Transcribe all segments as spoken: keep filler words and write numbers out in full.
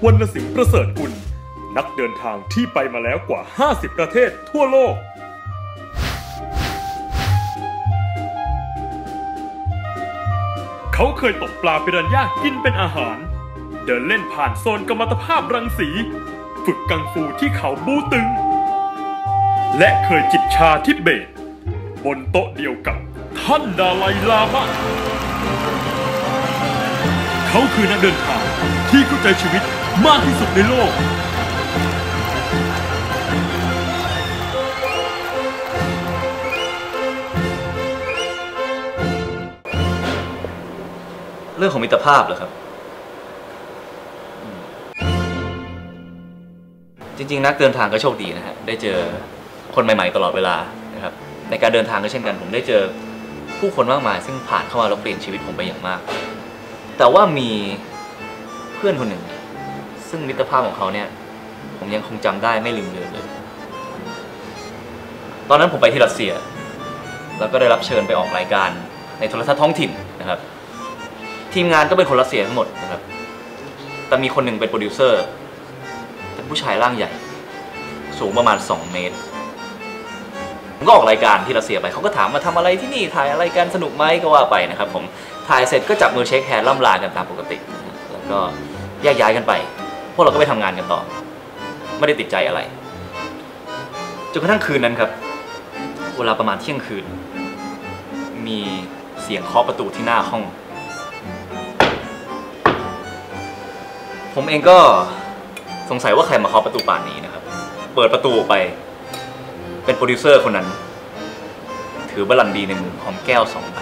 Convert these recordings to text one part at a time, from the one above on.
วรรณสิงห์ประเสริฐกุลนักเดินทางที่ไปมาแล้วกว่าห้าสิบประเทศทั่วโลกเขาเคยตกปลาปิรันย่ากินเป็นอาหารเดินเล่นผ่านโซนกัมมันตภาพรังสีฝึกกังฟูที่เขาบูตึงและเคยจิบชาทิเบตบนโต๊ะเดียวกับท่านดาไลลามะเขาคือนักเดินทางที่เข้าใจชีวิตมากที่สุดในโลกเรื่องของมิตรภาพเหรอครับจริงๆนักเดินทางก็โชคดีนะฮะได้เจอคนใหม่ๆตลอดเวลานะครับในการเดินทางก็เช่นกันผมได้เจอผู้คนมากมายซึ่งผ่านเข้ามาแล้วเปลี่ยนชีวิตผมไปอย่างมากแต่ว่ามีเพื่อนคนหนึ่งซึ่งมิตรภาพของเขาเนี่ยผมยังคงจำได้ไม่ลืมเลือนเลยตอนนั้นผมไปที่รัสเซียแล้วก็ได้รับเชิญไปออกรายการในโทรทัศน์ท้องถิ่นนะครับทีมงานก็เป็นคนรัสเซียทั้งหมดนะครับแต่มีคนหนึ่งเป็นโปรดิวเซอร์เป็นผู้ชายร่างใหญ่สูงประมาณสองเมตรผมก็ออกรายการที่รัสเซียไปเขาก็ถามมาทำอะไรที่นี่ถ่ายอะไรกันสนุกไหมก็ว่าไปนะครับผมถ่ายเสร็จก็จับมือเช็คแฮนด์ล่ำลากันตามปกติแล้วก็แยกย้ายกันไปพวกเราก็ไปทำงานกันต่อไม่ได้ติดใจอะไรจนกระทั่งคืนนั้นครับเวลาประมาณเที่ยงคืนมีเสียงเคาะประตูที่หน้าห้องผมเองก็สงสัยว่าใครมาเคาะประตูป่านนี้นะครับเปิดประตูออกไปเป็นโปรดิวเซอร์คนนั้นถือบรันดีในมือหอมแก้วสองใบ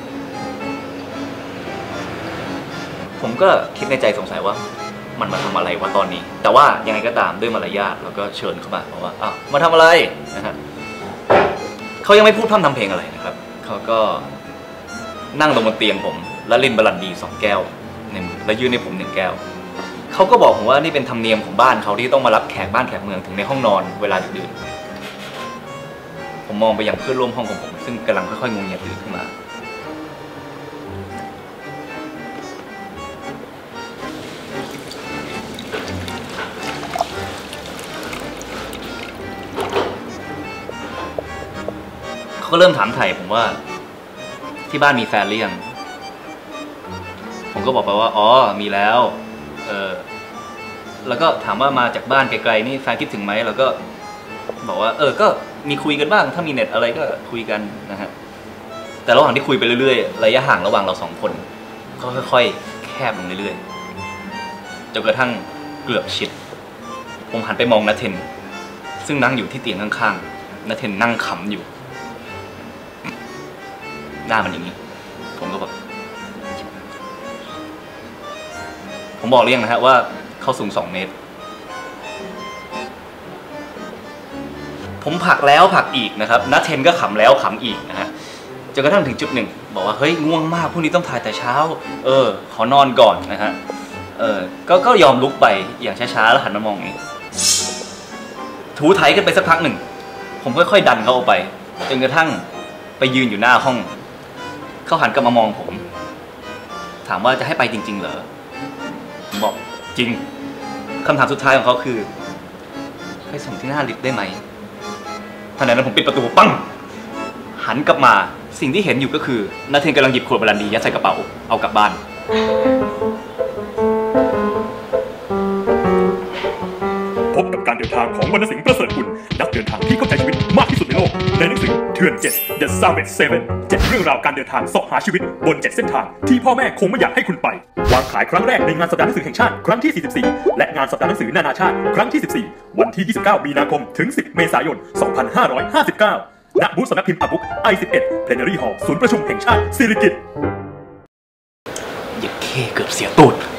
ผมก็คิดในใจสงสัยว่ามันมาทำอะไรวะตอนนี้แต่ว่ายังไงก็ตามด้วยมารยาทแล้วก็เชิญเข้ามาบอกว่าอ้าวมาทำอะไรนะฮะเขายังไม่พูดพร่ำทำเพลงอะไรนะครับเขาก็นั่งลงบนเตียงผมแล้วลิ้นบรันดีสองแก้วในมือแล้วยื่นให้ผมหนึ่งแก้วเขาก็บอกผมว่านี่เป็นธรรมเนียมของบ้านเขาที่ต้องมารับแขกบ้านแขกเมืองถึงในห้องนอนเวลาดึกๆผมมองไปยังเพื่อนร่วมห้องของผมซึ่งกำลังค่อยๆงงเงียตื่นขึ้นมาเขาก็เริ่มถามไถ่ผมว่าที่บ้านมีแฟนหรือยังผมก็บอกไปว่าอ๋อมีแล้วเออแล้วก็ถามว่ามาจากบ้านไกลๆนี่แฟนคิดถึงไหมแล้วก็บอกว่าเออก็มีคุยกันบ้างถ้ามีเน็ตอะไรก็คุยกันนะฮะแต่ระหว่างที่คุยไปเรื่อยๆระยะห่างระหว่างเราสองคนก็ค่อยๆแคบลงเรื่อยๆจนกระทั่งเกือบชิดผมหันไปมองณเทนซึ่งนั่งอยู่ที่เตียงข้างๆณเทนนั่งขำอยู่หน้ามันอย่างนี้ผมก็แบบผมบอกเรื่องนะฮะว่าเขาสูงสองเมตรผมผลักแล้วผลักอีกนะครับนัทเทนก็ขำแล้วขำอีกนะฮะจนกระทั่งถึงจุดหนึ่งบอกว่าเฮ้ยง่วงมากพรุ่งนี้ต้องถ่ายแต่เช้าเออขอนอนก่อนนะฮะเออก็ก็ยอมลุกไปอย่างช้าๆแล้วหันมามองอย่างนี้ถูไถกันไปสักพักหนึ่งผมค่อยๆดันเขาออกไปจนกระทั่งไปยืนอยู่หน้าห้องเขาหันกลับมามองผมถามว่าจะให้ไปจริงๆเหรอผมบอกจริงคำถามสุดท้ายของเขาคือไปส่งที่หน้าลิฟต์ได้ไหมทันใดนั้นผมปิดประตูปั้งหันกลับมาสิ่งที่เห็นอยู่ก็คือนาเทนกำลังหยิบขวดบรันดียัดใส่กระเป๋าเอากลับบ้านพบกับการเดินทางของวรรณสิงห์ประเสริฐกุลนักเดินทางที่เข้าใจชีวิตมากที่สุดในโลกในหนังสือเถื่อนเจ็ด The Savage Seven เจ็ดเรื่องราวการเดินทางเสาะหาชีวิตบนเจ็ดเส้นทางที่พ่อแม่คงไม่อยากให้คุณไปวางขายครั้งแรกในงานสัปดาห์หนังสือแห่งชาติครั้งที่สี่สิบสี่และงานสัปดาห์หนังสือนานาชาติครั้งที่สิบสี่วันที่ยี่สิบเก้ามีนาคมถึงสิบเมษายนสองพันห้าร้อยห้าสิบเก้าณบูธสำนักพิมพ์อาบุ๊ก ไอ สิบเอ็ด Plenary Hall ศูนย์ประชุมแห่งชาติสิริกิติ์หยิบเคเกือบเสียตูด